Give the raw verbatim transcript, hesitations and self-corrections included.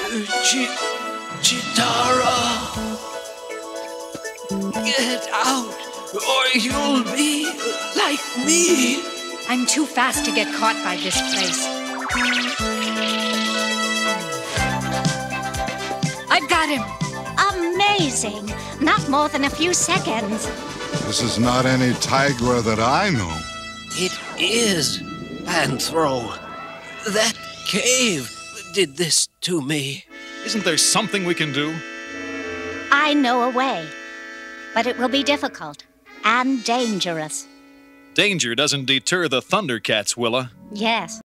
Che- Cheetara! Get out, or you'll be like me! I'm too fast to get caught by this place. I've got him! Amazing! Not more than a few seconds. This is not any tiger that I know. It is, Panthro. That cave did this to me. Isn't there something we can do? I know a way, but it will be difficult and dangerous. Danger doesn't deter the ThunderCats, Willa. Yes.